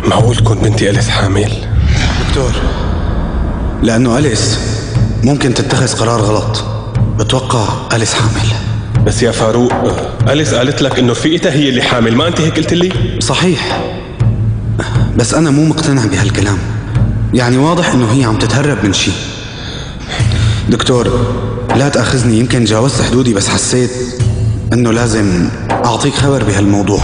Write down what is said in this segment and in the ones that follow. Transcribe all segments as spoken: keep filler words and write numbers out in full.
معقول تكون بنتي أليس حامل؟ دكتور، لأنه أليس ممكن تتخذ قرار غلط. بتوقع أليس حامل. بس يا فاروق، أليس قالت لك إنه رفيقتها هي اللي حامل، ما أنت هيك قلت لي؟ صحيح، بس أنا مو مقتنع بهالكلام. يعني واضح إنه هي عم تتهرب من شيء. دكتور لا تأخذني، يمكن جاوزت حدودي، بس حسيت إنه لازم أعطيك خبر بهالموضوع.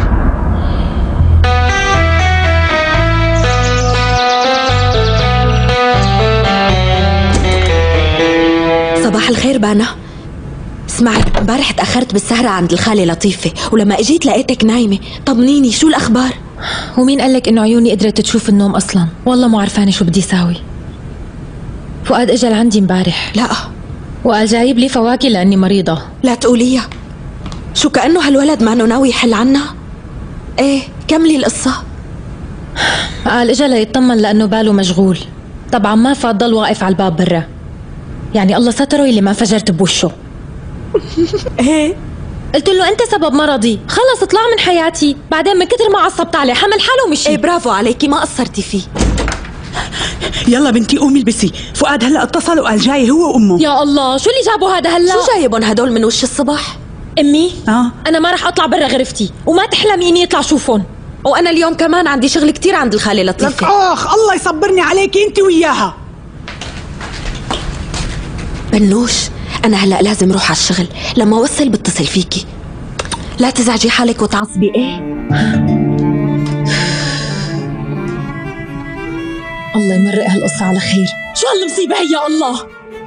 صباح الخير بانا. اسمعي، امبارح تأخرت بالسهرة عند الخالة لطيفة، ولما اجيت لقيتك نايمة. طمنيني، شو الأخبار؟ ومين قالك إنه عيوني قدرت تشوف النوم أصلا؟ والله مو عرفانة شو بدي ساوي. فؤاد اجى لعندي امبارح. لا، وقال جايب لي فواكه لأني مريضة. لا تقوليها. شو كأنه هالولد ما ناوي يحل عنا؟ ايه، كملي القصة. قال اجى ليطمن لأنه باله مشغول. طبعا ما فات ضل واقف على الباب برا. يعني الله ستره اللي ما فجرت بوشه. ايه، قلت له انت سبب مرضي، خلص اطلع من حياتي. بعدين من كتر ما عصبت عليه حمل حاله ومشي. ايه برافو عليكي، ما قصرتي فيه. يلا بنتي قومي البسي، فؤاد هلا اتصل وقال جاي هو وامه. يا الله، شو اللي جابوا هذا هلا؟ شو جايبهم هدول من وش الصبح؟ امي اه انا ما رح اطلع برا غرفتي، وما تحلمي اني اطلع شوفهم. وانا اليوم كمان عندي شغل كتير عند الخالة لطيفة. اخ الله يصبرني عليكي انت وياها. بنوش، انا هلا لازم روح على الشغل، لما اوصل بتصل فيكي. لا تزعجي حالك وتعصبي. ايه، الله يمرق هالقصة على خير. شو هالمصيبة هي يا الله؟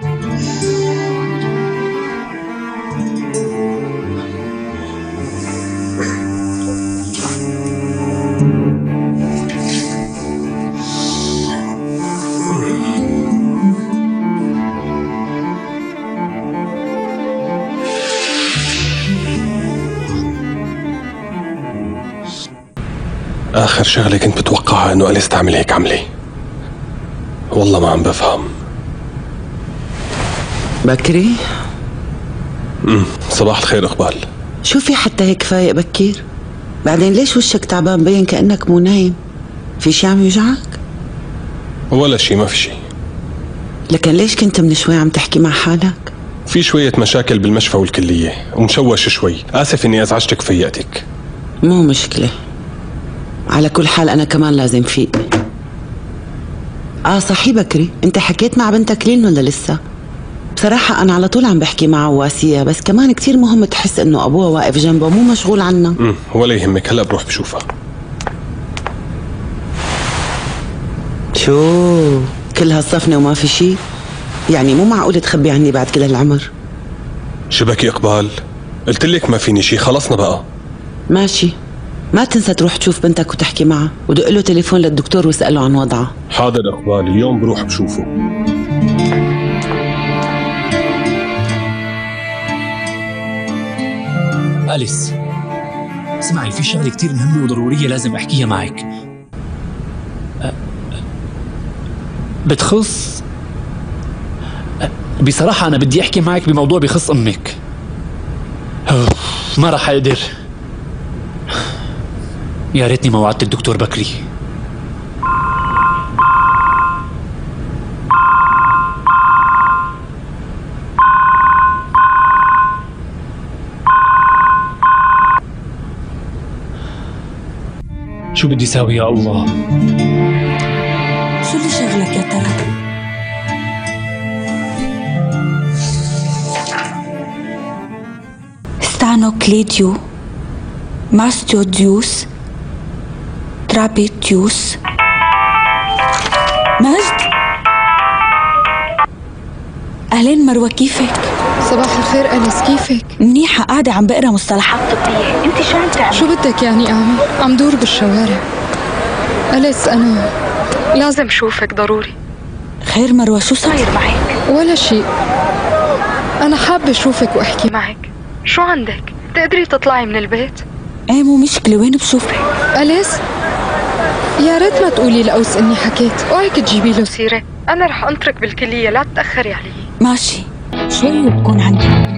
آخر شغلة كنت بتوقعها إنه أليس تعمل هيك عملة. والله ما عم بفهم. بكري؟ امم صباح الخير إقبال. شو في حتى هيك فايق بكير؟ بعدين ليش وشك تعبان، مبين كأنك مو نايم؟ في شي عم يوجعك؟ ولا شي، ما في شي. لكن ليش كنت من شوي عم تحكي مع حالك؟ في شوية مشاكل بالمشفى والكلية ومشوش شوي. آسف إني أزعجتك وفيقتك. مو مشكلة، على كل حال أنا كمان لازم فيق. آه صحيح بكري، أنت حكيت مع بنتك لين ولا لسه؟ بصراحة أنا على طول عم بحكي معها واسية، بس كمان كتير مهم تحس إنه أبوها واقف جنبها مو مشغول عنا. امم ولا يهمك، هلا بروح بشوفها. شو كل هالصفنة وما في شي؟ يعني مو معقول تخبي عني بعد كل هالعمر. شبكي إقبال، قلت لك ما فيني شي، خلصنا بقى. ماشي، ما تنسى تروح تشوف بنتك وتحكي معها، ودق له تليفون للدكتور واسأله عن وضعها. حاضر إقبال، اليوم بروح بشوفه. أليس اسمعي، في شغلة كتير مهمة وضرورية لازم أحكيها معك. بتخص بصراحة أنا بدي أحكي معك بموضوع بخص أمك. ما رح أقدر. يا ريتني ما وعدت الدكتور بكري. شو بدي ساوي يا الله؟ شو اللي شغلك يا ترى؟ ستانوكليديو ماستوديوس ترابيتيوس. مجد، أهلين مروة، كيفك؟ صباح الخير أليس، كيفك؟ منيحة، قاعدة عم بقرا مصطلحات طبية. انت شو عم تعملي؟ شو بدك يعني أعمل؟ عم دور بالشوارع. أليس أنا لازم شوفك ضروري. خير مروة، شو صاير معك؟ ولا شيء، أنا حابة أشوفك وأحكي معك. شو عندك؟ تقدري تطلعي من البيت؟ ايه مو مشكلة، وين بشوفك؟ أليس يا ريت ما تقولي لأوس إني حكيت، اوعك تجيبي له سيرة. أنا رح أنطرك بالكلية، لا تتأخري علي. ماشي، شوي بكون عندي.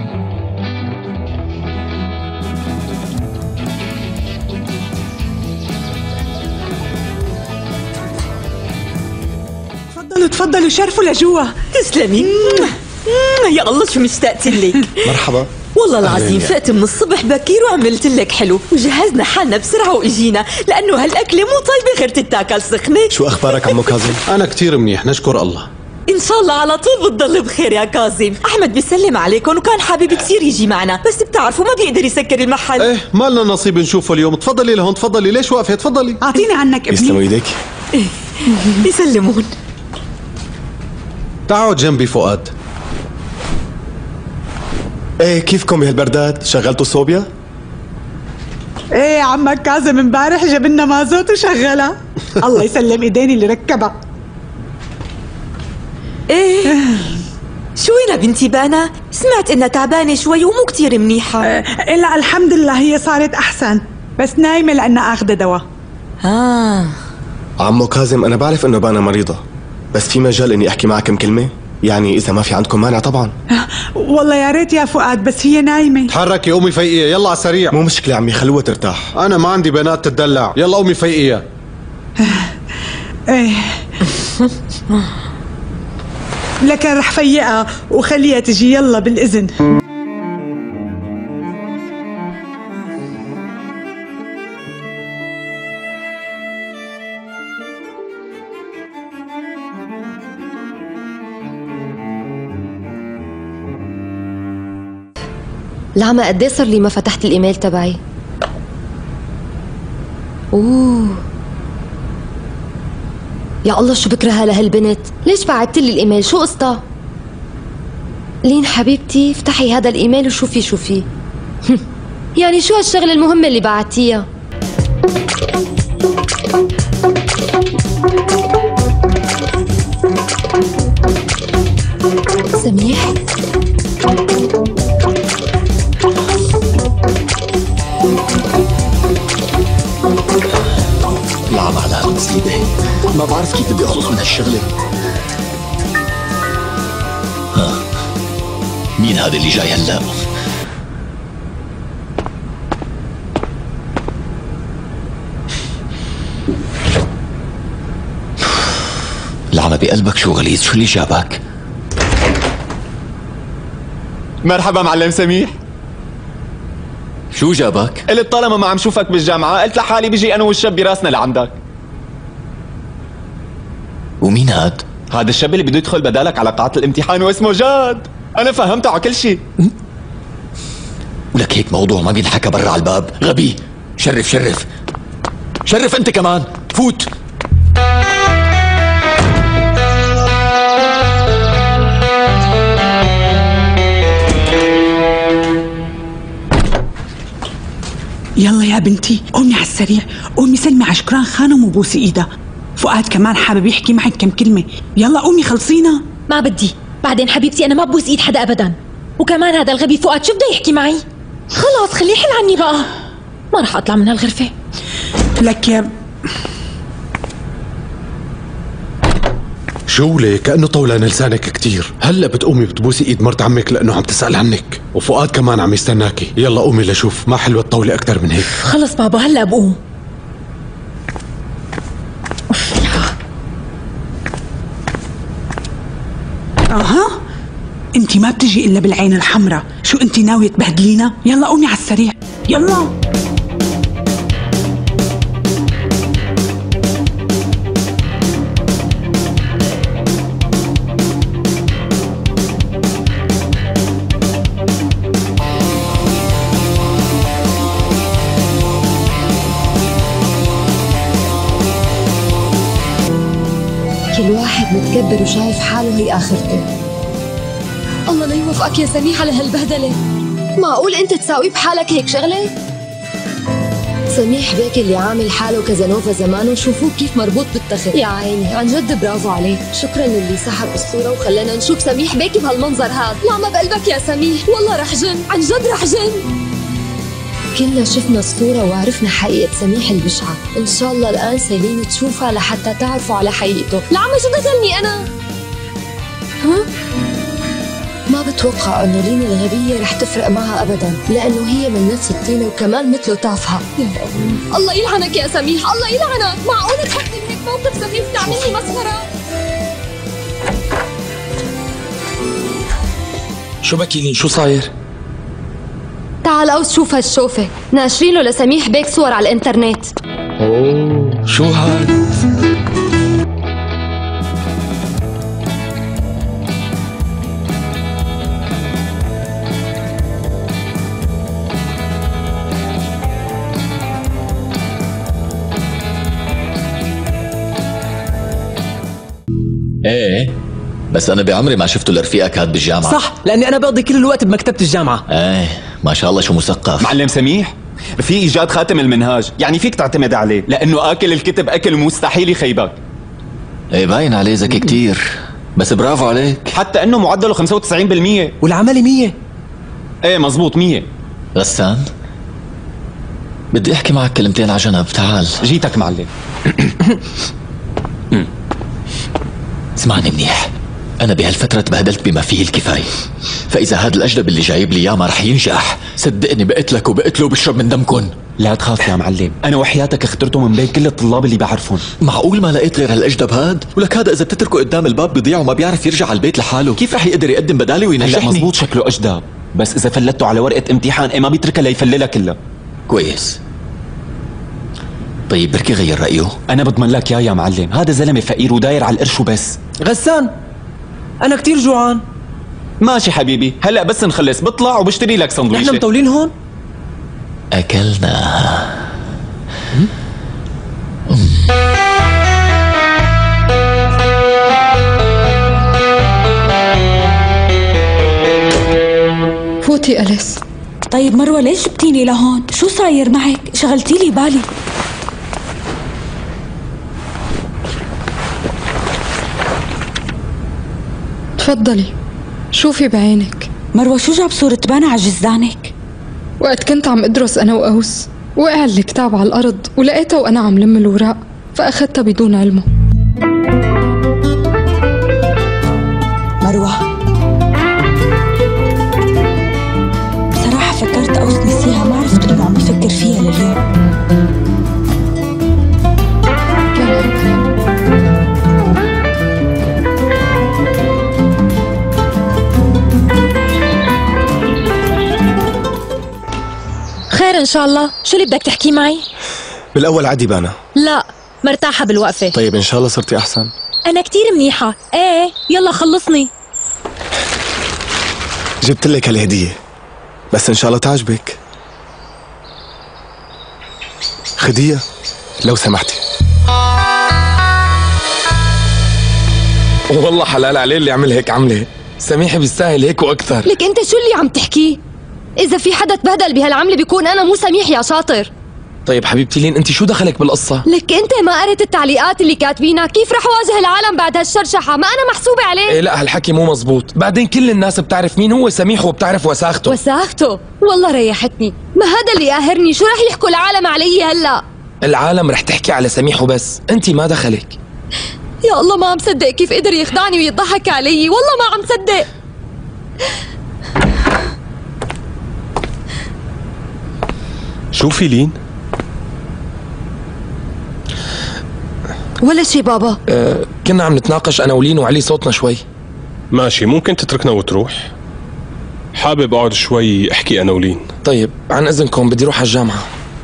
تفضلوا تفضلوا شرفوا لجوا. تسلمي. يا الله شو مشتقت لك. مرحبا. والله العظيم فقت من الصبح بكير وعملت لك حلو وجهزنا حالنا بسرعة وإجينا لأنه هالأكلة مو طيبة غير تتاكل سخنة. شو أخبارك عمو كاظم؟ أنا كتير منيح نشكر الله. إن شاء الله على طول بتضل بخير يا كاظم. أحمد بيسلم عليكم وكان حابب كثير يجي معنا بس بتعرفوا ما بيقدر يسكر المحل. إيه ما لنا نصيب نشوفه اليوم. تفضلي لهون تفضلي. ليش واقفة؟ تفضلي. أعطيني عنك ابني. يسلموا ايديك. يسلمون. تعود جنبي فؤاد. ايه كيفكم بهالبرداد؟ شغلتوا صوبيا؟ ايه عمك كاظم امبارح جاب لنا مازوت وشغلها. الله يسلم ايدين اللي ركبها. ايه شو وينها بنتي بانا؟ سمعت انها تعبانة شوي ومو كتير منيحة. إيه لا الحمد لله هي صارت احسن بس نايمة لانها اخذة دواء. اه عمو كاظم أنا بعرف إنه بانا مريضة بس في مجال إني أحكي معها كم كلمة؟ يعني إذا ما في عندكم مانع طبعا. والله يا ريت يا فؤاد بس هي نايمة. تحركي قومي فيقيها يلا على السريع. مو مشكلة عمي خلوها ترتاح. أنا ما عندي بنات تتدلع. يلا قومي فيقيها. ايه لكن رح فيقها وخليها تجي يلا بالإذن. لعمة قد ايه صار لي ما فتحت الايميل تبعي؟ اوه يا الله شو بكرهها لهالبنت. ليش بعتت لي الايميل؟ شو قصتها؟ لين حبيبتي افتحي هذا الايميل وشوفي شو فيه. يعني شو هالشغله المهمه اللي بعتيها؟ سميح لعب على هالمصيبة. ما بعرف كيف بدي أخلص من هالشغلة. ها مين هذا اللي جاي هلا؟ لعمة بقلبك شو غليظ. شو اللي جابك؟ مرحبا معلم سميح. شو جابك؟ قلت طالما ما عم شوفك بالجامعة قلت لحالي بيجي أنا والشاب براسنا لعندك. ومين هاد؟ هذا الشاب اللي بده يدخل بدالك على قاعة الامتحان واسمه جاد. أنا فهمته على كل شيء. ولك هيك موضوع ما بينحكى برا على الباب. غبي. شرف شرف شرف أنت كمان. فوت. يلا يا بنتي قومي على السريع. قومي سلمي على شكران خانم وبوسي ايدها. فؤاد كمان حابب يحكي معك كم كلمة. يلا قومي خلصينا. ما بدي. بعدين حبيبتي أنا ما ببوس إيد حدا أبدا. وكمان هذا الغبي فؤاد شو بده يحكي معي؟ خلاص خليه يحل عني بقى. ما رح أطلع من هالغرفة. لك يا شو ليه؟ كأنه طولان لسانك كتير. هلا بتقومي بتبوسي ايد مرت عمك لأنه عم تسأل عنك وفؤاد كمان عم يستناكي. يلا قومي لشوف ما حلوة تطولي أكتر من هيك. خلص بابا هلا بقوم. اها انت ما بتجي الا بالعين الحمراء. شو انت ناوية تبهدلينا؟ يلا قومي على السريع يلا. كل واحد متكبر وشايف حاله هي آخرته. الله لا يوفقك يا سميح على هالبهدلة. معقول أنت تساوي بحالك هيك شغلة؟ سميح بيك اللي عامل حاله كازانوفا زمان وشوفوه كيف مربوط بالتخت. يا عيني عن جد برافو عليه. شكرا للي سحب الصورة وخلانا نشوف سميح بيك بهالمنظر هذا. لعمة بقلبك يا سميح والله رح جن. عن جد رح جن. كلنا شفنا الصورة وعرفنا حقيقة سميح البشعة. إن شاء الله الآن سيلين تشوفها لحتى تعرفوا على حقيقته. لعمة شو دخلني أنا؟ ها؟ ما بتوقع إنه لين الغبية رح تفرق معها أبداً لأنه هي من نفس الطينة وكمان مثله تافهة. الله يلعنك يا سميح. الله يلعنك. معقولة تحطني بهيك موقف سخيف تعملني مسخرة؟ شو بكي لين؟ شو صاير؟ تعال أوس شوف هالشوفة، ناشرين له لسميح بيك صور على الإنترنت. أوه شو هاد؟ ايه بس انا بعمري ما شفته لرفيقك هاد بالجامعه. صح، لاني انا بقضي كل الوقت بمكتبه الجامعه. ايه ما شاء الله شو مثقف. معلم سميح، في ايجاد خاتم المنهاج، يعني فيك تعتمد عليه لانه اكل الكتب اكل مستحيل يخيبك. ايه باين عليه ذكي كتير، بس برافو عليك. حتى انه معدله خمسة وتسعين بالمية والعملي مية. ايه مزبوط مية. غسان بدي احكي معك كلمتين على جنب، تعال. جيتك معلم. اسمعني منيح، أنا بهالفترة تبهدلت بما فيه الكفاية، فإذا هذا الأجنبي اللي جايب لي إياه ما رح ينجح، صدقني بقيت لك وبقيت له بشرب من دمكن. لا تخاف يا معلم، أنا وحياتك اخترته من بين كل الطلاب اللي بعرفهم. معقول ما لقيت غير هالأجدب هاد؟ ولك هذا إذا بتتركه قدام الباب بيضيع وما بيعرف يرجع على البيت لحاله، كيف رح يقدر يقدم بدالي وينجحني؟ هلا مزبوط شكله أجدب، بس إذا فلته على ورقة امتحان إيه ما بيتركها ليفللها كلها. كويس. طيب بركي غير رأيه؟ أنا بضمن لك يا يا معلم، هذا زلمة فقير وداير على القرش وبس. غسان أنا كتير جوعان. ماشي حبيبي، هلا بس نخلص بطلع وبشتري لك سندويشة. نحن مطولين هون؟ أكلنا. فوتي أليس. طيب مروة ليش جبتيني لهون؟ شو صاير معك؟ شغلتي لي بالي. تفضلي شوفي بعينك. مروة شو جاب صورة بانا على جزدانك؟ وقت كنت عم ادرس انا وأوس وقع الكتاب على الارض ولقيتها وانا عم لم الوراق فاخذتها بدون علمه. مروة بصراحة فكرت أوس نسيها، ما عرفت انه عم يفكر فيها لليوم. خير ان شاء الله. شو اللي بدك تحكي معي؟ بالاول عادي بانا. لا مرتاحة بالوقفة. طيب ان شاء الله صرتي احسن. انا كتير منيحة. ايه يلا خلصني. جبت لك هالهدية بس ان شاء الله تعجبك. خديها لو سمحتي. والله حلال عليه اللي عمل هيك عمله. سميح بيستاهل هيك واكثر. لك انت شو اللي عم تحكيه؟ اذا في حدا تبهدل بهالعمله بيكون انا مو سميح يا شاطر. طيب حبيبتي لين انت شو دخلك بالقصه؟ لك انت ما قريت التعليقات اللي كاتبينها؟ كيف رح واجه العالم بعد هالشرشحه؟ ما انا محسوبه عليه. ايه لا هالحكي مو مزبوط. بعدين كل الناس بتعرف مين هو سميح وبتعرف وساخته. وساخته؟ والله ريحتني. ما هذا اللي قاهرني. شو رح يحكوا العالم علي هلا؟ العالم رح تحكي على سميح وبس، انت ما دخلك. يا الله ما عم صدق كيف قدر يخدعني ويضحك علي. والله ما عم صدق. شوفي لين. ولا شي بابا. أه كنا عم نتناقش انا ولين وعلي صوتنا شوي. ماشي ممكن تتركنا وتروح. حابب اقعد شوي احكي انا ولين. طيب عن اذنكم بدي اروح على الجامعة.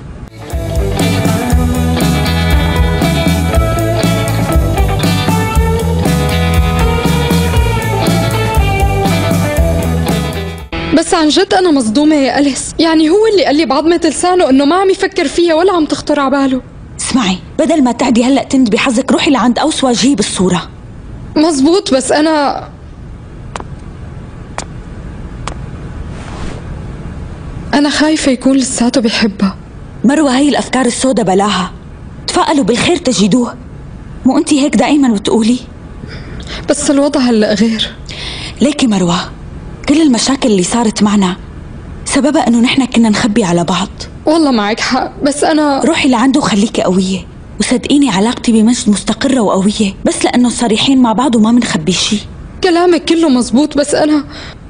بس عن جد أنا مصدومة يا أليس. يعني هو اللي قال لي بعضمة لسانه إنه ما عم يفكر فيها ولا عم تخطر على باله. اسمعي بدل ما تعدي هلأ تند بحظك روحي لعند أوس واجهيه بالصورة. مزبوط بس أنا أنا خايفة يكون لساته بيحبها. مروة هاي الأفكار السوداء بلاها. تفائلوا بالخير تجدوه. مو أنتي هيك دائما بتقولي؟ بس الوضع هلأ غير. ليكي مروة كل المشاكل اللي صارت معنا سببها انه نحن كنا نخبي على بعض. والله معك حق بس انا روحي لعنده وخليكي قوية وصدقيني علاقتي بمجد مستقرة وقوية بس لانه صريحين مع بعض وما منخبي شي. كلامك كله مزبوط بس انا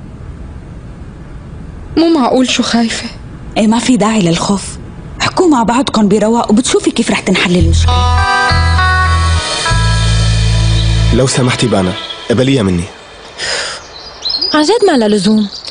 مو معقول شو خايفة. ايه ما في داعي للخوف. احكوا مع بعضكم برواق وبتشوفي كيف رح تنحل المشكلة. لو سمحتي بانا قبليها مني. عن جد ما لها لزوم.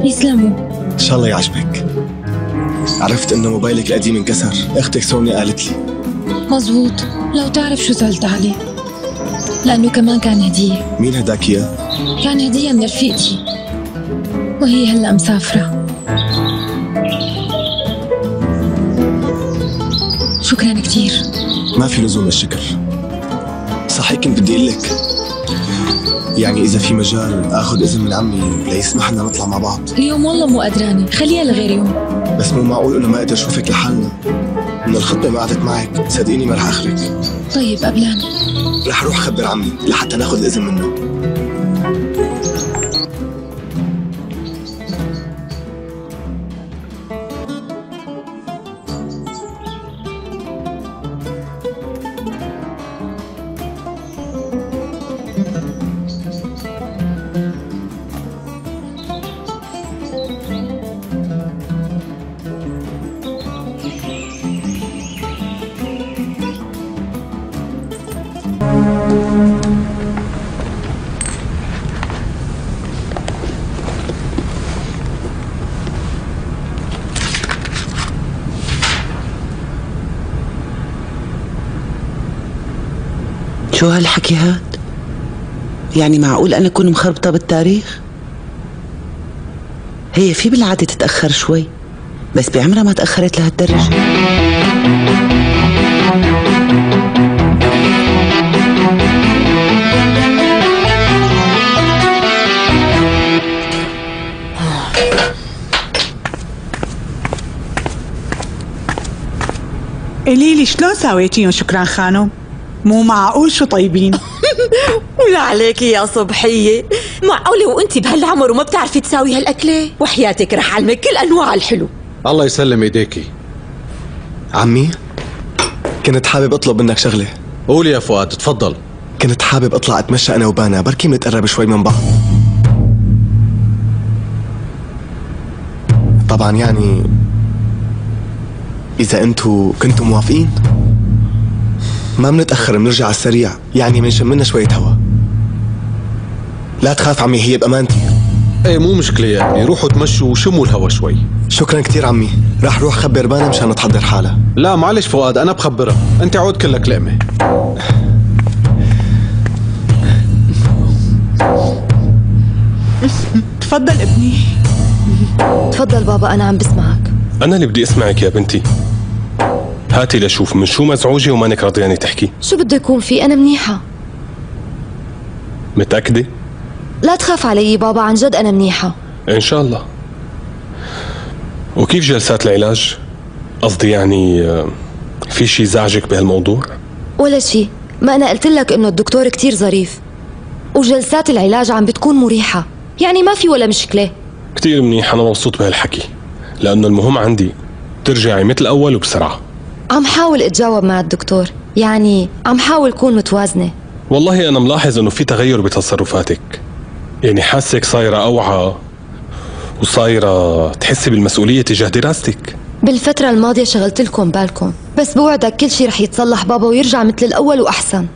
يسلموا. ان شاء الله يعجبك. عرفت انه موبايلك القديم انكسر، اختك سونيا قالت لي. مزبوط. لو تعرف شو زعلت عليه، لأنه كمان كان هدية. مين هداك اياه؟ كان هدية من رفيقتي، وهي هلأ مسافرة. شكرا كتير. ما في لزوم الشكر. صحيح كنت بدي اقول لك، يعني اذا في مجال اخذ اذن من عمي ليسمح لنا نطلع مع بعض. اليوم والله مو قدرانة، خليها لغير يوم. بس مو معقول انه ما اقدر اشوفك لحالنا. من الخطبه ما قعدت معك، صدقيني ما رح اخرك. طيب قبلان رح اروح اخبر عمي لحتى ناخذ الاذن منه. شو هالحكي هاد؟ يعني معقول أنا أكون مخربطة بالتاريخ؟ هي في بالعادة تتأخر شوي، بس بعمرها ما تأخرت لهالدرجة. قوليلي شلون ساويتيهم شكران خانم؟ مو معقول شو طيبين. ولا عليكي يا صبحية، معقولة وانتي بهالعمر وما بتعرفي تساوي هالأكلة؟ وحياتك رح علمك كل أنواع الحلو. الله يسلم ايديكي. عمي كنت حابب اطلب منك شغلة. قول يا فؤاد، تفضل. كنت حابب اطلع اتمشى انا وبانا، بركي بنتقرب شوي من بعض. طبعا يعني اذا انتو كنتوا موافقين. ما منتأخر، بنرجع على السريع، يعني بنشم منا شوية هوا. لا تخاف عمي، هي بأمانتي. ايه مو مشكلة يا ابني، روحوا تمشوا وشموا الهوا شوي. شكرا كتير عمي، راح روح خبر بانا مشان تحضر حالها. لا معلش فؤاد، انا بخبرها، انت عود كلك لقمة. تفضل ابني. تفضل بابا، انا عم بسمعك. انا اللي بدي اسمعك يا بنتي. هاتي لشوف من شو مزعوجة ومانك راضياني تحكي. شو بده يكون في؟ انا منيحة. متأكدة؟ لا تخاف علي بابا، عن جد انا منيحة. ان شاء الله. وكيف جلسات العلاج؟ قصدي يعني في شي زعجك بهالموضوع؟ ولا شي، ما انا قلت لك انه الدكتور كتير ظريف، وجلسات العلاج عم بتكون مريحة، يعني ما في ولا مشكلة. كتير منيح، انا مبسوط بهالحكي، لانه المهم عندي ترجعي مثل اول وبسرعة. عم حاول اتجاوب مع الدكتور، يعني عم حاول كون متوازنة. والله انا ملاحظ انه في تغير بتصرفاتك، يعني حاسك صايرة اوعى وصايرة تحسي بالمسؤولية تجاه دراستك. بالفترة الماضية شغلت لكم بالكم، بس بوعدك كل شي رح يتصلح بابا ويرجع مثل الأول وأحسن.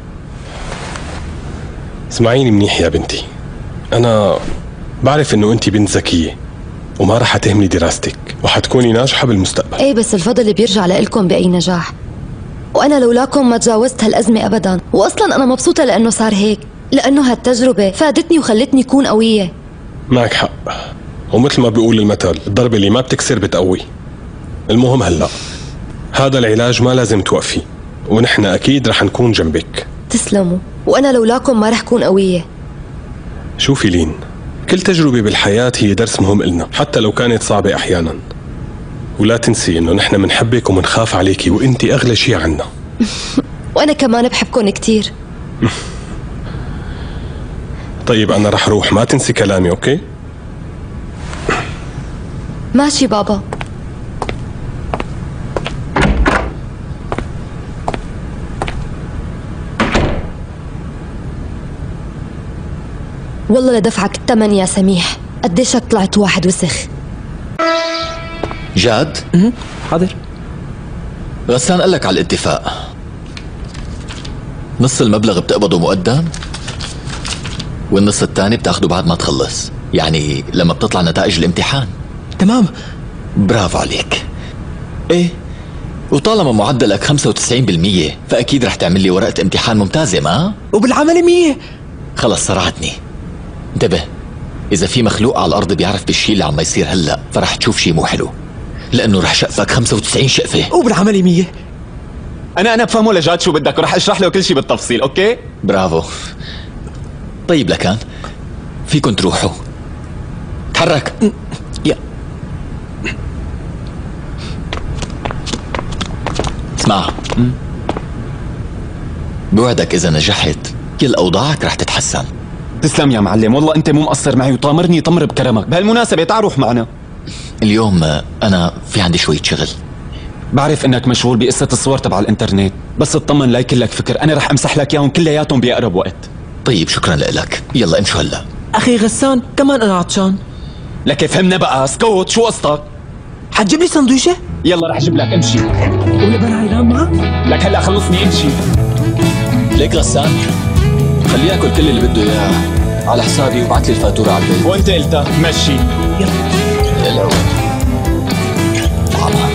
اسمعيني منيح يا بنتي، أنا بعرف إنه أنت بنت ذكية وما رح تهملي دراستك وحتكوني ناجحة بالمستقبل. إيه بس الفضل بيرجع لإلكم بأي نجاح، وأنا لولاكم ما تجاوزت هالأزمة أبدا، وأصلا أنا مبسوطة لأنه صار هيك، لأنه هالتجربة فادتني وخلتني كون قوية. معك حق، ومثل ما بيقول المثل الضربة اللي ما بتكسر بتقوي. المهم هلأ هذا العلاج ما لازم توقفي، ونحن أكيد رح نكون جنبك. تسلموا، وأنا لولاكم ما رح كون قوية. شوفي لين، كل تجربة بالحياة هي درس مهم إلنا، حتى لو كانت صعبة أحيانا. ولا تنسي إنه نحن منحبك ومنخاف عليكي، وإنتي أغلى شي عنا. وأنا كمان بحبكم كتير. طيب أنا رح روح، ما تنسي كلامي، أوكي؟ ماشي بابا. والله لدفعك الثمن يا سميح، قديشك طلعت واحد وسخ. جاد؟ حاضر. غسان قال لك على الاتفاق، نص المبلغ بتقبضه مقدم والنص الثاني بتاخده بعد ما تخلص. يعني لما بتطلع نتائج الامتحان. تمام. برافو عليك. ايه، وطالما معدلك خمسة وتسعين بالمية فأكيد رح تعمل لي ورقة امتحان ممتازة ما؟ وبالعمل مية. خلص صرعتني. انتبه، إذا في مخلوق على الأرض بيعرف بالشي اللي عم يصير هلأ فرح تشوف شي مو حلو، لأنه رح شقفك خمسة وتسعين شقفة. وبالعمل مية. أنا أنا بفهمه لجاد شو بدك ورح أشرح له كل شي بالتفصيل، أوكي؟ برافو. طيب لكان فيكن تروحوا. تحرك. يا اسمع، بوعدك إذا نجحت كل أوضاعك رح تتحسن. تسلم يا معلم، والله أنت مو مقصر معي وطامرني طمر بكرمك. بهالمناسبة تعال روح معنا. اليوم أنا في عندي شوية شغل. بعرف انك مشغول بقصة الصور تبع الانترنت، بس اطمن لا يكون لك فكر، انا رح امسح لك اياهم كلياتهم بأقرب وقت. طيب شكرا لك، يلا امشوا هلا. اخي غسان كمان انا عطشان. لك فهمنا بقى، سكوت شو قصتك؟ حتجيب لي سندويشة؟ يلا رح اجيب لك، امشي. ولبن عيران معك؟ لك هلا خلصني، امشي. ليك غسان، خليه ياكل كل اللي بده اياه على حسابي وابعث لي الفاتورة على البيت. وانت قلتها، مشي. يلا. يلا. طعمها.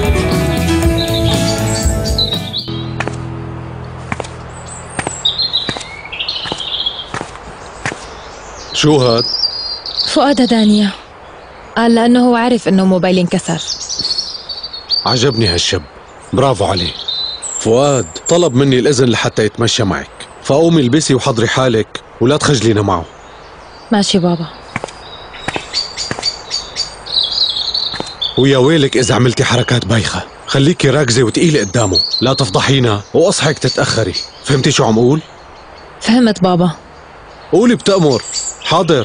شو هاد؟ فؤاد هدانية، قال لأنه هو عارف إنه موبايلي انكسر. عجبني هالشاب، برافو عليه. فؤاد طلب مني الإذن لحتى يتمشى معك، فقومي البسي وحضري حالك ولا تخجلينا معه. ماشي بابا. ويا ويلك إذا عملتي حركات بايخة، خليكي راكزة وتقيلة قدامه، لا تفضحينا وأصحك تتأخري. فهمتي شو عم أقول؟ فهمت بابا. قولي بتأمر. حاضر.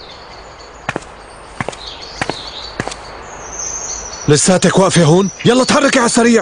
لساتك واقفة هون؟ يلا تحركي على السريع.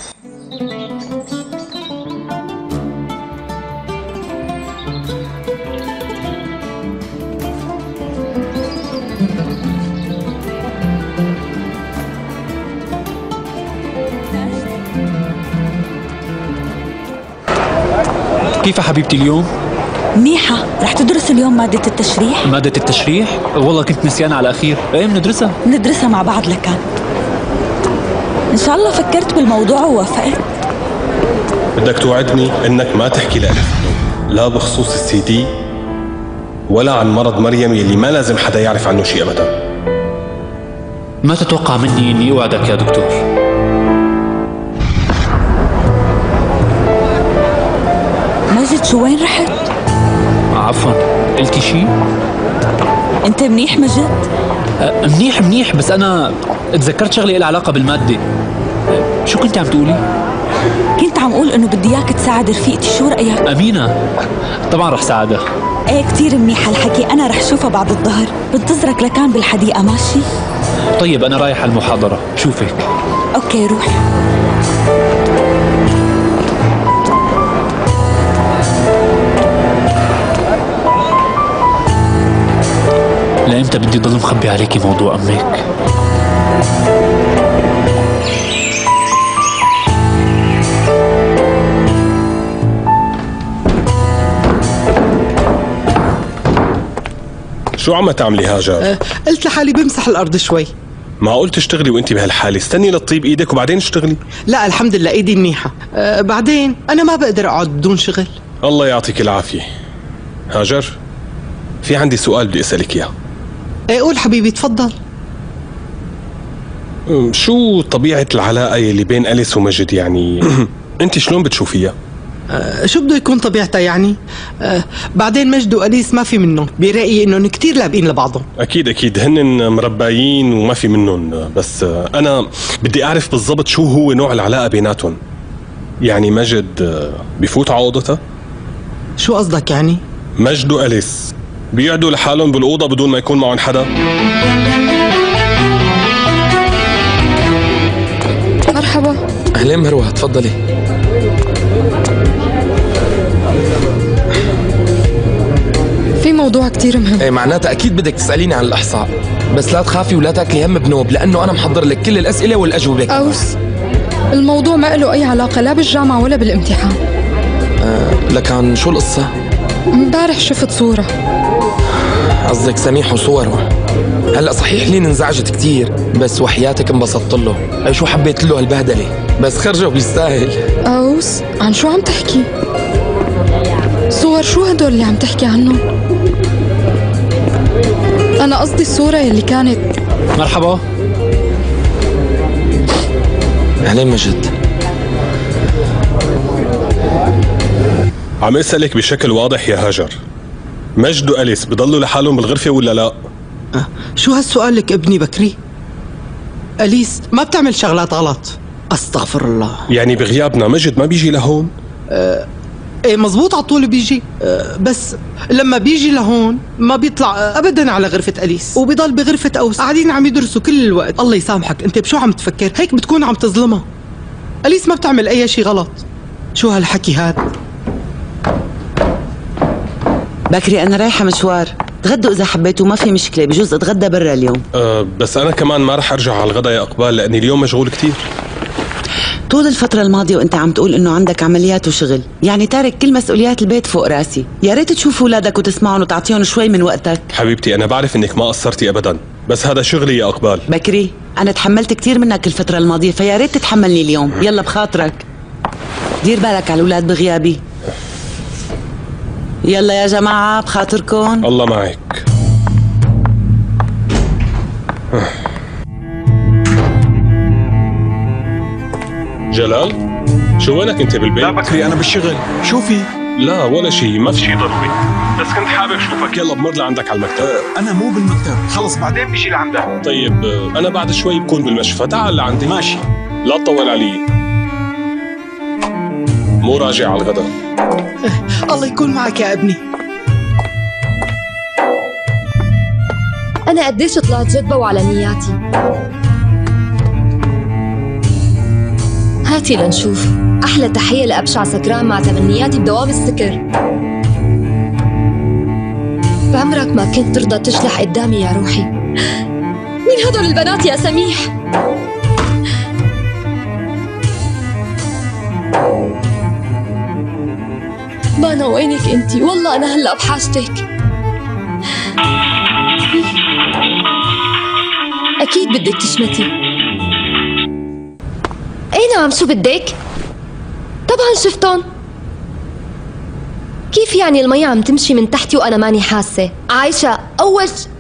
كيف حبيبتي اليوم؟ منيحة. رح تدرس اليوم مادة التشريح؟ مادة التشريح؟ والله كنت نسيان على الأخير. ايه بندرسها؟ ندرسها مع بعض لكان. إن شاء الله فكرت بالموضوع ووافقت. بدك توعدني انك ما تحكي لألف لا بخصوص السي دي ولا عن مرض مريم يلي ما لازم حدا يعرف عنه شيء ابدا. ما تتوقع مني اني اوعدك يا دكتور. ماجد شو وين رحت؟ عفوا، قلتي شيء؟ انت منيح مجد؟ أه منيح منيح، بس انا تذكرت شغله لها علاقه بالماده. أه شو كنت عم تقولي؟ كنت عم اقول انه بدي اياك تساعد رفيقتي، شو رايك؟ امينه؟ طبعا رح ساعدها. ايه كتير منيح هالحكي، انا رح شوفها بعد الظهر، بنتظرك لكان بالحديقه. ماشي؟ طيب انا رايح على المحاضره، شوفك. اوكي روح. لامتى بدي ضل مخبي عليكي موضوع امك؟ شو عم تعملي هاجر؟ أه قلت لحالي بمسح الارض شوي. معقول تشتغلي وانت بهالحالة؟ استني لتطيب ايدك وبعدين اشتغلي. لا الحمد لله ايدي منيحة. أه بعدين انا ما بقدر اقعد بدون شغل. الله يعطيك العافية. هاجر، في عندي سؤال بدي اسألك اياه. ايه قول حبيبي تفضل. شو طبيعة العلاقة اللي بين أليس ومجد يعني؟ انت شلون بتشوفيها؟ أه شو بده يكون طبيعتها يعني؟ أه بعدين مجد وأليس ما في منهم، برأيي انهم كتير لابقين لبعضهم. اكيد اكيد هن مربايين وما في منهم، بس انا بدي اعرف بالضبط شو هو نوع العلاقة بيناتهم. يعني مجد بفوت على اوضتها؟ شو قصدك يعني؟ مجد وأليس بيقعدوا لحالهم بالأوضة بدون ما يكون معهم حدا؟ مرحبا. أهلين مروة، تفضلي. في موضوع كتير مهم. ايه معناتها أكيد بدك تسأليني عن الإحصاء، بس لا تخافي ولا تاكلي هم بنوب لأنه أنا محضر لك كل الأسئلة والأجوبة. أوس، الموضوع ما له أي علاقة لا بالجامعة ولا بالامتحان. أه لكن شو القصة؟ امبارح شفت صورة. قصدك سميح وصوره. هلا صحيح لين انزعجت كتير، بس وحياتك انبسطت له. هي شو حبيت له هالبهدله، بس خرجه وبيستاهل. اوس عن شو عم تحكي؟ صور شو هدول اللي عم تحكي عنهم؟ انا قصدي الصورة اللي كانت. مرحبا. اهلين مجد. عم اسألك بشكل واضح يا هاجر، مجد وأليس بضلوا لحالهم بالغرفة ولا لا؟ أه شو هالسؤال لك ابني بكري؟ أليس ما بتعمل شغلات غلط. استغفر الله. يعني بغيابنا مجد ما بيجي لهون؟ أه ايه مزبوط، على طول بيجي. أه بس لما بيجي لهون ما بيطلع ابدا على غرفة أليس، وبيضل بغرفة أوس قاعدين عم يدرسوا كل الوقت. الله يسامحك، انت بشو عم تفكر؟ هيك بتكون عم تظلمها. أليس ما بتعمل اي شيء غلط. شو هالحكي هذا؟ بكري أنا رايحة مشوار، تغدوا إذا حبيتوا ما في مشكلة، بجوز أتغدى برا اليوم. أه بس أنا كمان ما رح أرجع على الغدا يا إقبال، لأني اليوم مشغول كتير. طول الفترة الماضية وأنت عم تقول إنه عندك عمليات وشغل، يعني تارك كل مسؤوليات البيت فوق راسي. يا ريت تشوف أولادك وتسمعهم وتعطيهم شوي من وقتك. حبيبتي أنا بعرف إنك ما قصرتي أبدا، بس هذا شغلي يا إقبال. بكري أنا تحملت كتير منك الفترة الماضية، فيا ريت تتحملني اليوم. يلا بخاطرك، دير بالك على الأولاد بغيابي. يلا يا جماعة بخاطركم. الله معك. جلال شو وينك انت بالبيت؟ لا بكري انا بالشغل. شو في؟ لا ولا شيء، ما في شيء ضروري، بس كنت حابب اشوفك. يلا بمر لعندك على المكتب. انا مو بالمكتب، خلص بعدين بيجي لعندك. طيب انا بعد شوي بكون بالمشفى، تعال لعندي. ماشي. لا تطول علي، مو راجع على الغدا. الله يكون معك يا ابني. أنا قديش طلعت جدبة وعلى نياتي. هاتي لنشوف. أحلى تحية لأبشع سكران مع تمنياتي بدوام السكر. بعمرك ما كنت ترضى تشلح قدامي يا روحي. مين هدول البنات يا سميح؟ بانا وينك انتي؟ والله أنا هلأ بحاجتك. أكيد بدك تشمتي. اي نعم، شو بدك؟ طبعا شفتن. كيف يعني المية عم تمشي من تحتي وأنا ماني حاسة؟ عايشة أول ش...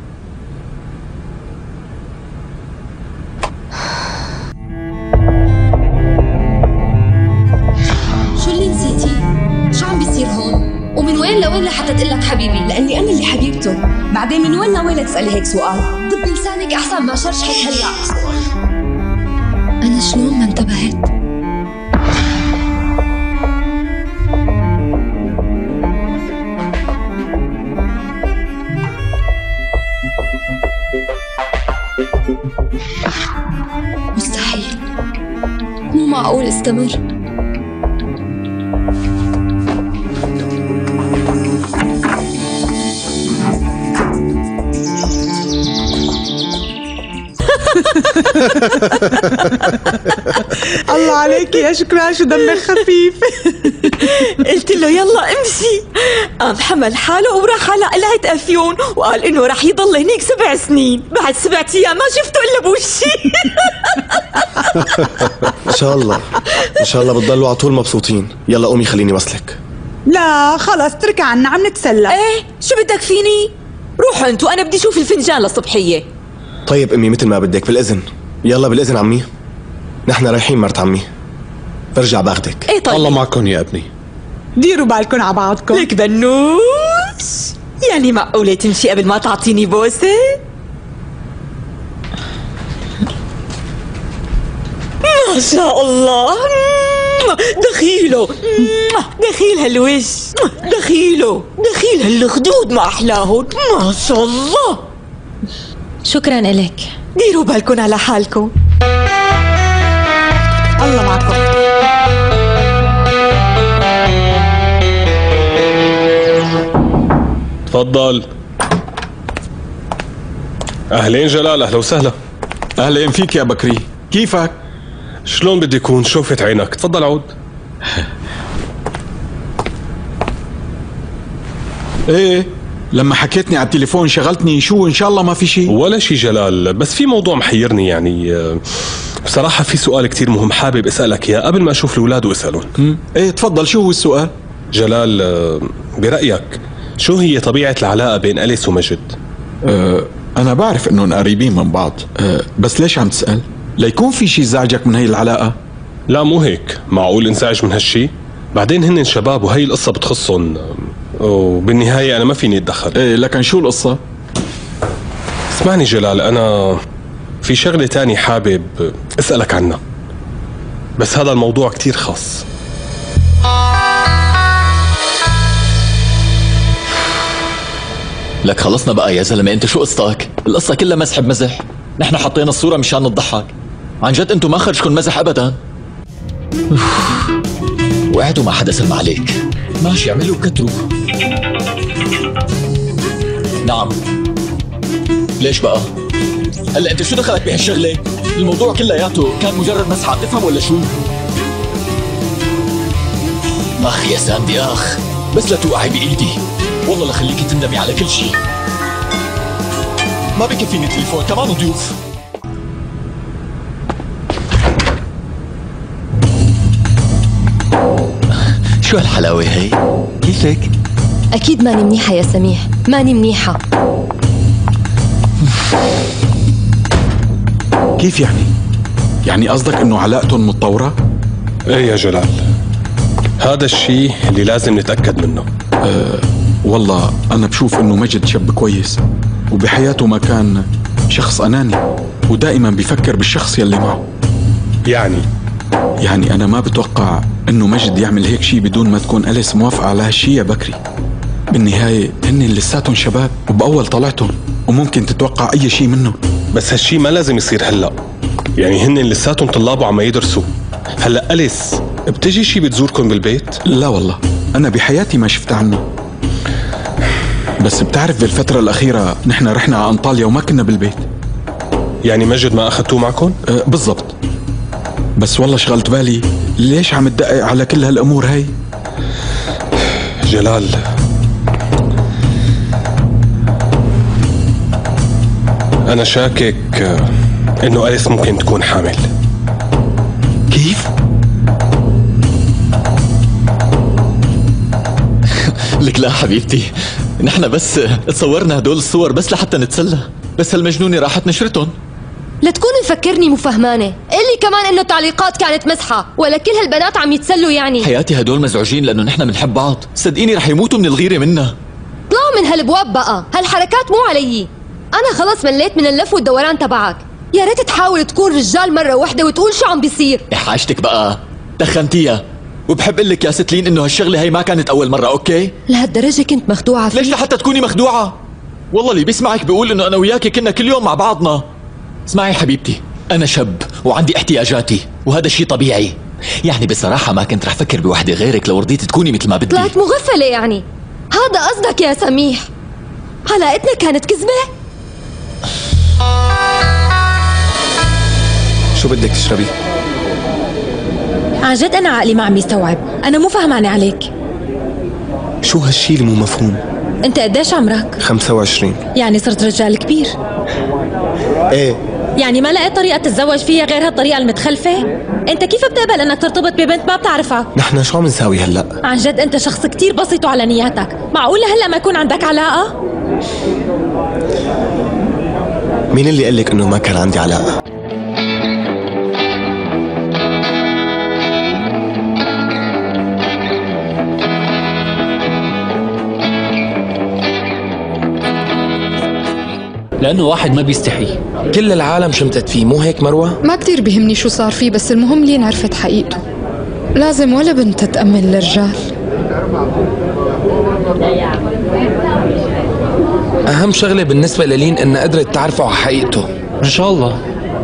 شو اللي نسيتي؟ شو عم بيصير هون؟ ومن وين لوين لحتى تقلك حبيبي؟ لأني أنا اللي حبيبته. بعدين من وين لوين لتسألي هيك سؤال؟ طب لسانك أحسن ما شرشحك هلا. أنا شلون ما انتبهت؟ مستحيل، مو معقول استمر. الله عليك يا شكرا، شو دمك خفيف. قلت له يلا امشي، قام حمل حاله وراح على قلعة أفيون وقال إنه راح يضل هنيك سبع سنين. بعد سبع أيام ما شفته إلا بوشي. ان شاء الله ان شاء الله بتضلوا على طول مبسوطين. يلا قومي خليني وصلك. لا خلص اتركها عنا، عم نتسلى. ايه شو بدك فيني؟ روحوا انتوا، أنا بدي أشوف الفنجان للصبحية. طيب امي مثل ما بدك، بالاذن. يلا بالاذن عمي، نحن رايحين مرت عمي، برجع باخدك. ايه طيب. الله معكم يا ابني. ديروا بالكم على بعضكم. لك بنوش، يعني معقولة تمشي قبل ما تعطيني بوسة؟ ما شاء الله، دخيله دخيل هالوش، دخيله دخيل هالخدود ما أحلاهن، ما شاء الله. شكرا إلك. ديروا بالكم على حالكم. الله معكم. تفضل. اهلين جلال، اهلا وسهلا. اهلين فيك يا بكري، كيفك؟ شلون بدي يكون؟ شوفت عينك. تفضل عود. ايه لما حكيتني على التليفون شغلتني. شو ان شاء الله ما في شيء؟ ولا شيء جلال، بس في موضوع محيرني يعني. بصراحة في سؤال كتير مهم حابب اسألك اياه قبل ما اشوف الاولاد واسألهم. ايه تفضل، شو هو السؤال؟ جلال، برأيك شو هي طبيعة العلاقة بين أليس ومجد؟ أه انا بعرف انهم قريبين من بعض، أه بس ليش عم تسأل؟ ليكون في شيء زعجك من هي العلاقة؟ لا مو هيك، معقول انزعج من هالشي؟ بعدين هن شباب وهي القصة بتخصهم، وبالنهاية أنا ما فيني أتدخل. إيه لكن شو القصة؟ اسمعني جلال، أنا في شغلة تاني حابب أسألك عنها، بس هذا الموضوع كتير خاص. لك خلصنا بقى يا زلمة، أنت شو قصتك؟ القصة كلها مزح بمزح. نحن حطينا الصورة مشان نضحك، عن جد أنتم ما خرجكم مزح أبدا. وقعدوا ما حدا سلم عليك. ماشي اعملوا كتروا. نعم ليش بقى؟ هلا انت شو دخلك بهالشغله؟ الموضوع كلياته كان مجرد مسحه، تفهم ولا شو؟ اخ يا ساندي اخ، بس لا توقعي بايدي، والله لخليكي تندمي على كل شيء. ما بكفيني تليفون كمان ضيوف. شو هالحلاوة هي؟ كيفك؟ أكيد ماني منيحة يا سميح، ماني منيحة. كيف يعني؟ يعني قصدك إنه علاقتهم متطورة؟ إيه يا جلال، هذا الشيء اللي لازم نتأكد منه. أه والله أنا بشوف إنه مجد شاب كويس، وبحياته ما كان شخص أناني، ودائما بيفكر بالشخص يلي معه. يعني؟ يعني أنا ما بتوقع إنه مجد يعمل هيك شيء بدون ما تكون أليس موافقة على هالشيء يا بكري. بالنهاية هن لساتهم شباب وبأول طلعتهم، وممكن تتوقع أي شيء منهم. بس هالشيء ما لازم يصير هلأ، يعني هن لساتهم طلاب وعم يدرسوا. هلأ أليس بتجي شي بتزوركم بالبيت؟ لا والله أنا بحياتي ما شفت عنه. بس بتعرف بالفترة الأخيرة نحن رحنا على أنطاليا وما كنا بالبيت. يعني مجد ما أخذتوه معكم؟ أه بالضبط. بس والله شغلت بالي ليش عم تدقق على كل هالأمور هاي؟ جلال، أنا شاكك إنه أليس ممكن تكون حامل. كيف؟ لك لا حبيبتي، نحن بس تصورنا هدول الصور بس لحتى نتسلى، بس هالمجنونة راحت نشرتهم. لا تكون مفكرني مفهمانة، قلي كمان انه التعليقات كانت مزحة، ولا كل هالبنات عم يتسلوا يعني. حياتي هدول مزعوجين لأنه نحن بنحب بعض، صدقيني رح يموتوا من الغيرة منا. طلعوا من هالبواب بقى، هالحركات مو علي. أنا خلص مليت من اللف والدوران تبعك، يا ريت تحاول تكون رجال مرة واحدة وتقول شو عم بيصير. يا حاجتك بقى، دخنتيها، وبحب اقول لك يا ستلين انه هالشغلة هي ما كانت أول مرة، أوكي؟ لهالدرجة كنت مخدوعة فيك؟ ليش لحتى تكوني مخدوعة؟ والله اللي بيسمعك بيقول انه أنا وياكي كنا كل يوم مع بعضنا. اسمعي حبيبتي، أنا شاب وعندي احتياجاتي، وهذا الشيء طبيعي. يعني بصراحة ما كنت رح فكر بوحدة غيرك لو رضيت تكوني مثل ما بدي. طلعت مغفلة يعني؟ هذا قصدك يا سميح؟ علاقتنا كانت كذبة؟ شو بدك تشربي؟ عن جد أنا عقلي ما عم يستوعب، أنا مو فهمانة عليك. شو هالشي اللي مو مفهوم؟ أنت قديش عمرك؟ خمسة وعشرين. يعني صرت رجال كبير. ايه يعني ما لقيت طريقة تتزوج فيها غير هالطريقة المتخلفة؟ أنت كيف بتقبل إنك ترتبط ببنت ما بتعرفها؟ نحن شو عم نساوي هلا؟ عن جد أنت شخص كتير بسيط وعلى نياتك، معقولة هلا ما يكون عندك علاقة؟ مين اللي قال لك إنه ما كان عندي علاقة؟ لأنه واحد ما بيستحي. كل العالم شمتت فيه، مو هيك مروة؟ ما كتير بيهمني شو صار فيه، بس المهم لين عرفت حقيقته. لازم ولا بنت تتأمل للرجال. أهم شغلة بالنسبة للين إنها قدرت تعرفه على حقيقته. إن شاء الله.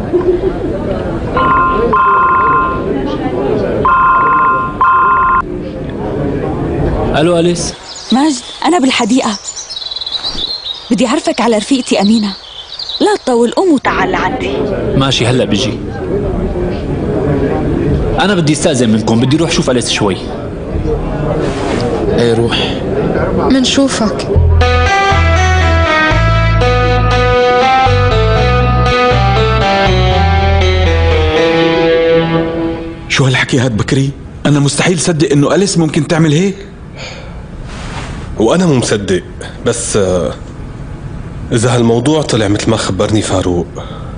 ألو أليس. ماجد أنا بالحديقة، بدي أعرفك على رفيقتي أمينة. لا تطول، قوم وتعال لعندي. ماشي هلا بيجي. أنا بدي استأذن منكم، بدي روح شوف أليس شوي. ايه روح. منشوفك. شو هالحكي هاد بكري؟ أنا مستحيل صدق إنه أليس ممكن تعمل هيك. وأنا مو مصدق، بس آه، إذا هالموضوع طلع مثل ما خبرني فاروق،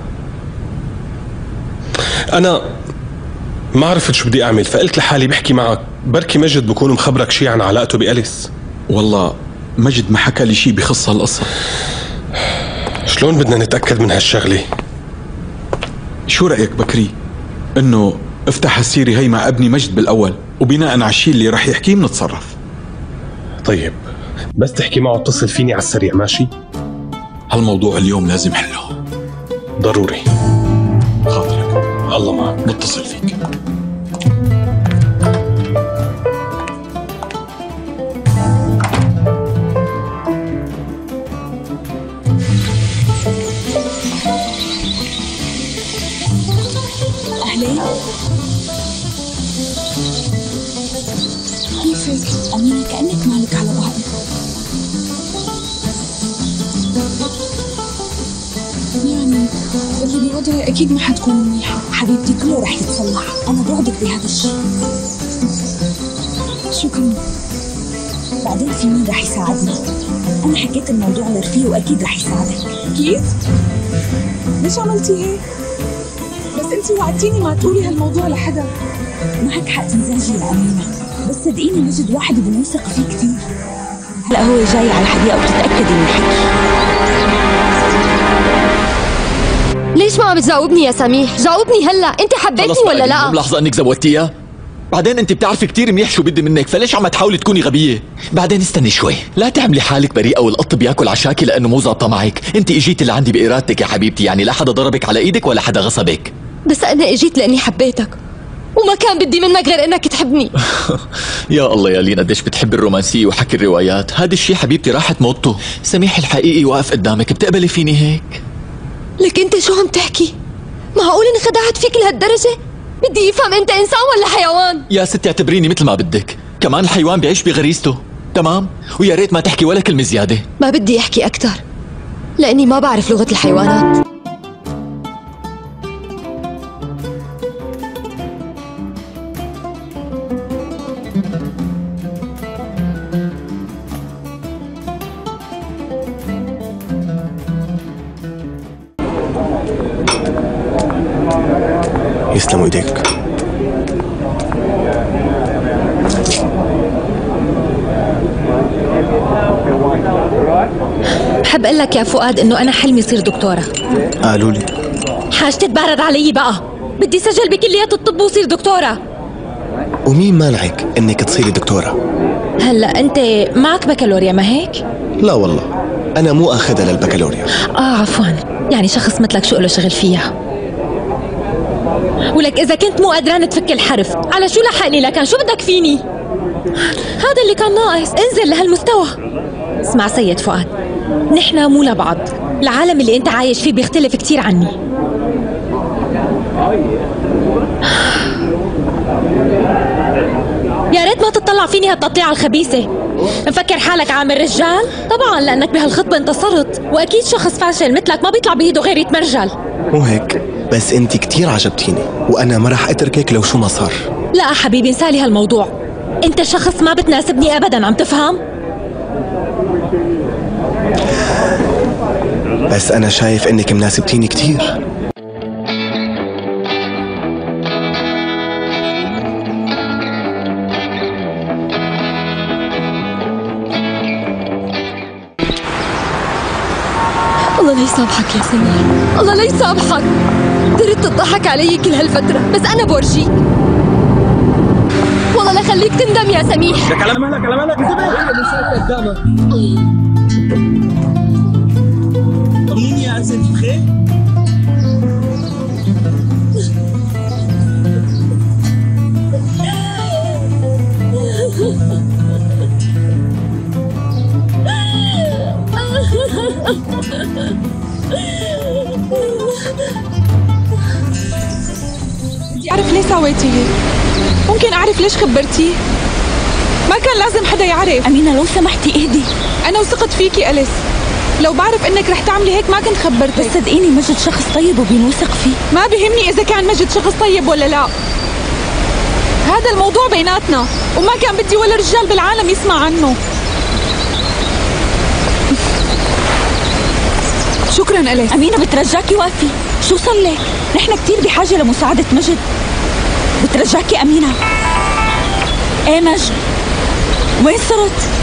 أنا ما عرفت شو بدي أعمل، فقلت لحالي بحكي معك، بركي مجد بكون مخبرك شي عن علاقته بأليس. والله مجد ما حكى لي شي بخص هالقصة. شلون بدنا نتأكد من هالشغلة؟ شو رأيك بكري إنه افتح السيرة هي مع ابني مجد بالأول، وبناء على الشي اللي رح يحكيه بنتصرف. طيب بس تحكي معه اتصل فيني على السريع، ماشي؟ هالموضوع اليوم لازم حله ضروري. خاطرك الله معك. بتصل فيك. أهلين، كيفك؟ أمينة كأنك مالك على بعضك. يعني اللي بوضعي أكيد ما حتكون منيحة. حبيبتي كله رح يتصلح، أنا بوعدك بهذا الشيء. شكرا. بعدين في مين رح يساعدني؟ أنا حكيت الموضوع لرفيق وأكيد رح يساعدك. كيف؟ ليش عملتي هيك؟ بس انتي وعدتيني ما تقولي هالموضوع لحدا. معك حق تنزعجي يا أمينة، بس صدقيني مجد واحد بنوثق فيه كثير. هلا هو جاي على الحديقة وبتتأكدي من الحكي. ليش ما عم تجاوبني يا سميح؟ جاوبني هلا، انت حبيتني ولا لا؟ مو ملاحظة انك زودتيها؟ بعدين انت بتعرفي كثير منيح شو بدي منك، فليش عم تحاولي تكوني غبية؟ بعدين استني شوي، لا تعملي حالك بريئة والقط بياكل عشاكي لانه مو ظابطة معك، انت اجيتي لعندي بإرادتك يا حبيبتي، يعني لا حدا ضربك على ايدك ولا حدا غصبك. بس انا اجيت لاني حبيتك وما كان بدي منك غير انك تحبني. يا الله يا لين قديش بتحب الرومانسية وحكي الروايات، هذا الشيء حبيبتي راحت موضته، سميح الحقيقي واقف قدامك، بتقبلي فيني هيك؟ لك انت شو عم تحكي؟ معقول انخدعت فيك لهالدرجة؟ بدي افهم انت انسان ولا حيوان؟ يا ستي اعتبريني مثل ما بدك، كمان الحيوان بيعيش بغريزته، تمام؟ ويا ريت ما تحكي ولا كلمة زيادة. ما بدي احكي اكثر لاني ما بعرف لغة الحيوانات. يسلموا ايديك. بحب اقول لك يا فؤاد انه انا حلمي صير دكتورة. قالوا لي. حاجتي تبرد علي بقى، بدي سجل بكليات الطب وصير دكتورة. ومين مانعك انك تصيري دكتورة؟ هلا انت معك بكالوريا ما هيك؟ لا والله انا مو اخذها للبكالوريا. اه عفوا، يعني شخص مثلك شو له شغل فيها؟ ولك اذا كنت مو قدران تفك الحرف على شو لحقني لكان؟ شو بدك فيني؟ هذا اللي كان ناقص، انزل لهالمستوى. اسمع سيد فؤاد، نحن مو لبعض، العالم اللي انت عايش فيه بيختلف كتير عني. يا ريت ما تطلع فيني هالتطليعة الخبيثة. مفكر حالك عامل رجال؟ طبعا لانك بهالخطبة انتصرت، واكيد شخص فاشل مثلك ما بيطلع بايده غير يتمرجل. مو هيك، بس انت كتير عجبتيني وانا ما راح اتركك لو شو ما صار. لا حبيبي انسالي هالموضوع، انت شخص ما بتناسبني ابدا، عم تفهم؟ بس انا شايف انك مناسبتيني كتير. الله لا يسامحك يا سمير، الله لا يسامحك. قدرت تضحك علي كل هالفترة بس أنا بورجيك. والله لا خليك تندم يا سميح. لك على مهلك على مهلك انتبه قدامك. طمنيني يا عزيز بخير؟ بدي أعرف ليه سويتي هيك؟ ممكن أعرف ليش خبرتيه؟ ما كان لازم حدا يعرف. أمينة لو سمحتي اهدي. أنا وثقت فيكي أليس، لو بعرف إنك رح تعملي هيك ما كنت خبرتك. بس صدقيني مجد شخص طيب وبينوثق فيه. ما بهمني إذا كان مجد شخص طيب ولا لا، هذا الموضوع بيناتنا وما كان بدي ولا رجال بالعالم يسمع عنه. شكرا إليس. أمينة بترجاكي وقفي، شو صار لك؟ نحن كتير بحاجة لمساعدة مجد. بترجاكي أمينة. ايه مجد؟ وين صرت؟